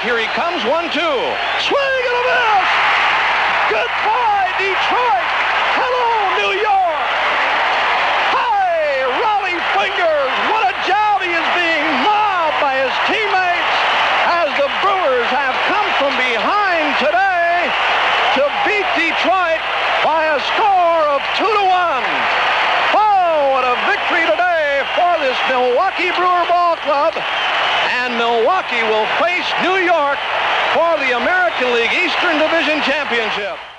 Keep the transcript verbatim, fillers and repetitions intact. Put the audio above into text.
Here he comes, one, two. Swing and a miss! Goodbye, Detroit! Hello, New York! Hi, Raleigh Fingers! What a job he is being mobbed by his teammates as the Brewers have come from behind today to beat Detroit by a score of two to one. Oh, what a victory today for this Milwaukee Brewer Ball Club. And Milwaukee will face New York for the American League Eastern Division Championship.